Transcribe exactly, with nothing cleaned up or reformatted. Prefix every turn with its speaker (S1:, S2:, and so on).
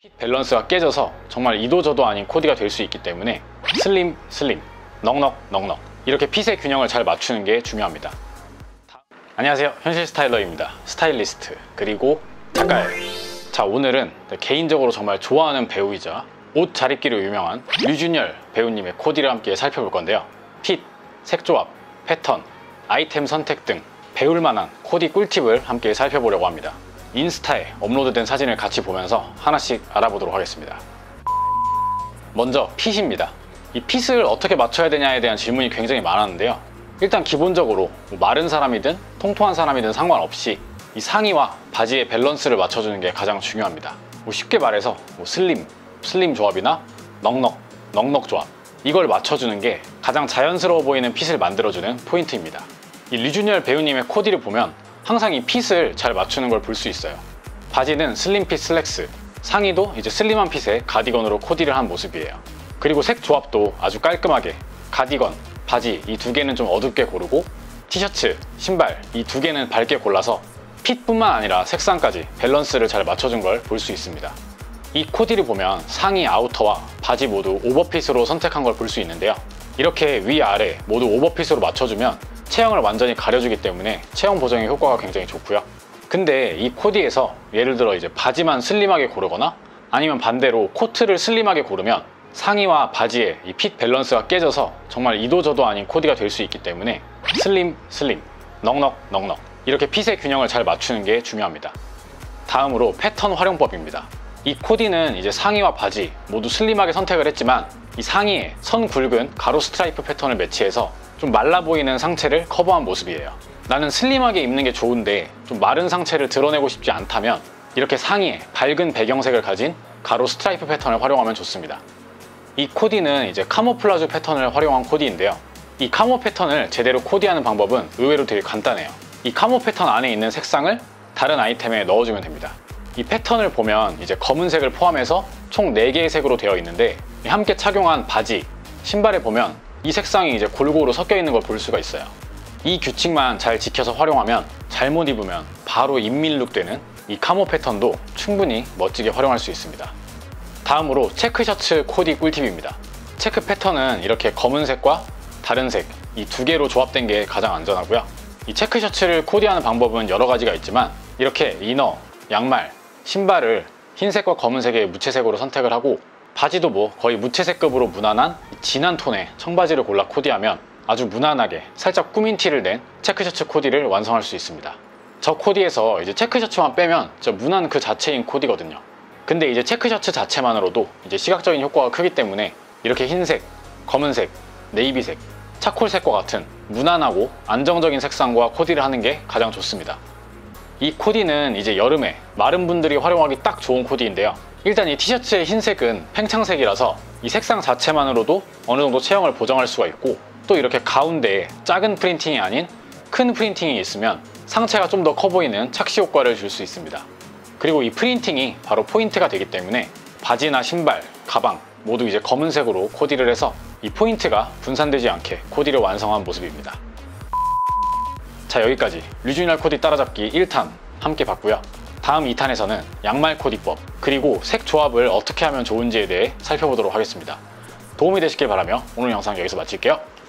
S1: 핏 밸런스가 깨져서 정말 이도저도 아닌 코디가 될 수 있기 때문에 슬림, 슬림, 넉넉, 넉넉 이렇게 핏의 균형을 잘 맞추는 게 중요합니다. 안녕하세요, 현실 스타일러입니다. 스타일리스트 그리고 작가예요. 자, 오늘은 개인적으로 정말 좋아하는 배우이자 옷 잘 입기로 유명한 류준열 배우님의 코디를 함께 살펴볼 건데요. 핏, 색조합, 패턴, 아이템 선택 등 배울 만한 코디 꿀팁을 함께 살펴보려고 합니다. 인스타에 업로드된 사진을 같이 보면서 하나씩 알아보도록 하겠습니다. 먼저 핏입니다. 이 핏을 어떻게 맞춰야 되냐에 대한 질문이 굉장히 많았는데요. 일단 기본적으로 뭐 마른 사람이든 통통한 사람이든 상관없이 이 상의와 바지의 밸런스를 맞춰주는 게 가장 중요합니다. 뭐 쉽게 말해서 뭐 슬림, 슬림 조합이나 넉넉, 넉넉 조합, 이걸 맞춰주는 게 가장 자연스러워 보이는 핏을 만들어주는 포인트입니다. 이 류준열 배우님의 코디를 보면 항상 이 핏을 잘 맞추는 걸 볼 수 있어요. 바지는 슬림핏 슬랙스, 상의도 이제 슬림한 핏의 가디건으로 코디를 한 모습이에요. 그리고 색 조합도 아주 깔끔하게 가디건, 바지 이 두 개는 좀 어둡게 고르고 티셔츠, 신발 이 두 개는 밝게 골라서 핏뿐만 아니라 색상까지 밸런스를 잘 맞춰준 걸 볼 수 있습니다. 이 코디를 보면 상의 아우터와 바지 모두 오버핏으로 선택한 걸 볼 수 있는데요. 이렇게 위아래 모두 오버핏으로 맞춰주면 체형을 완전히 가려주기 때문에 체형 보정의 효과가 굉장히 좋고요. 근데 이 코디에서 예를 들어 이제 바지만 슬림하게 고르거나 아니면 반대로 코트를 슬림하게 고르면 상의와 바지의 이 핏 밸런스가 깨져서 정말 이도저도 아닌 코디가 될 수 있기 때문에 슬림, 슬림, 넉넉, 넉넉 이렇게 핏의 균형을 잘 맞추는 게 중요합니다. 다음으로 패턴 활용법입니다. 이 코디는 이제 상의와 바지 모두 슬림하게 선택을 했지만 이 상의에 선 굵은 가로 스트라이프 패턴을 매치해서 좀 말라 보이는 상체를 커버한 모습이에요. 나는 슬림하게 입는 게 좋은데 좀 마른 상체를 드러내고 싶지 않다면 이렇게 상의에 밝은 배경색을 가진 가로 스트라이프 패턴을 활용하면 좋습니다. 이 코디는 이제 카모플라주 패턴을 활용한 코디인데요. 이 카모 패턴을 제대로 코디하는 방법은 의외로 되게 간단해요. 이 카모 패턴 안에 있는 색상을 다른 아이템에 넣어주면 됩니다. 이 패턴을 보면 이제 검은색을 포함해서 총 네 개의 색으로 되어 있는데 함께 착용한 바지, 신발에 보면 이 색상이 이제 골고루 섞여 있는 걸 볼 수가 있어요. 이 규칙만 잘 지켜서 활용하면 잘못 입으면 바로 인밀룩 되는 이 카모 패턴도 충분히 멋지게 활용할 수 있습니다. 다음으로 체크 셔츠 코디 꿀팁입니다. 체크 패턴은 이렇게 검은색과 다른 색 이 두 개로 조합된 게 가장 안전하고요. 이 체크 셔츠를 코디하는 방법은 여러 가지가 있지만 이렇게 이너, 양말, 신발을 흰색과 검은색의 무채색으로 선택을 하고 바지도 뭐 거의 무채색급으로 무난한 진한 톤의 청바지를 골라 코디하면 아주 무난하게 살짝 꾸민 티를 낸 체크셔츠 코디를 완성할 수 있습니다. 저 코디에서 이제 체크셔츠만 빼면 진짜 무난 그 자체인 코디거든요. 근데 이제 체크셔츠 자체만으로도 이제 시각적인 효과가 크기 때문에 이렇게 흰색, 검은색, 네이비색, 차콜색과 같은 무난하고 안정적인 색상과 코디를 하는 게 가장 좋습니다. 이 코디는 이제 여름에 마른 분들이 활용하기 딱 좋은 코디인데요. 일단 이 티셔츠의 흰색은 팽창색이라서 이 색상 자체만으로도 어느 정도 체형을 보정할 수가 있고 또 이렇게 가운데에 작은 프린팅이 아닌 큰 프린팅이 있으면 상체가 좀 더 커 보이는 착시 효과를 줄 수 있습니다. 그리고 이 프린팅이 바로 포인트가 되기 때문에 바지나 신발, 가방 모두 이제 검은색으로 코디를 해서 이 포인트가 분산되지 않게 코디를 완성한 모습입니다. 자, 여기까지 류준열 코디 따라잡기 일 탄 함께 봤고요. 다음 이 탄에서는 양말 코디법 그리고 색 조합을 어떻게 하면 좋은지에 대해 살펴보도록 하겠습니다. 도움이 되시길 바라며 오늘 영상 여기서 마칠게요.